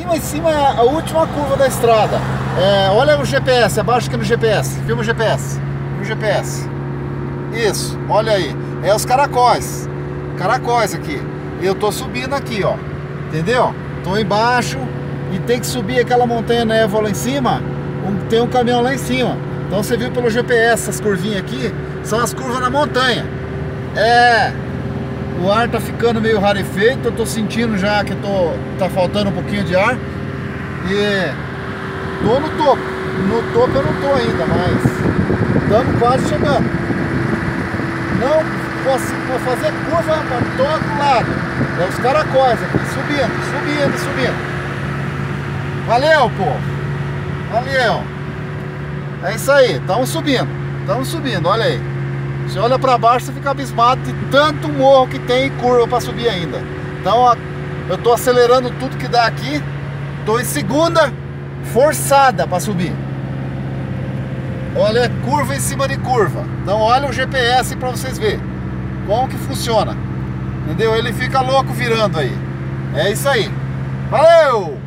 em cima é a última curva da estrada. Olha o GPS, abaixa aqui no GPS. Filma o GPS. O GPS. Isso, olha aí. É os caracóis. Caracóis aqui. Eu tô subindo aqui, ó. Entendeu? Tô embaixo e tem que subir aquela montanha névoa lá em cima. Tem um caminhão lá em cima. Então você viu pelo GPS, essas curvinhas aqui são as curvas na montanha. O ar tá ficando meio rarefeito. Eu tô sentindo já que tá faltando um pouquinho de ar. E tô no topo. No topo eu não tô ainda, mas estamos quase chegando. Não vou fazer curva para todo lado. É os caracóis aqui, subindo. Valeu, povo. Valeu. É isso aí, estamos subindo, olha aí. Você olha para baixo, você fica abismado de tanto morro que tem e curva para subir ainda. Então, ó, eu tô acelerando tudo que dá aqui. Tô em segunda forçada para subir. Olha, curva em cima de curva. Então olha o GPS para vocês verem como que funciona. Entendeu? Ele fica louco virando aí. É isso aí. Valeu!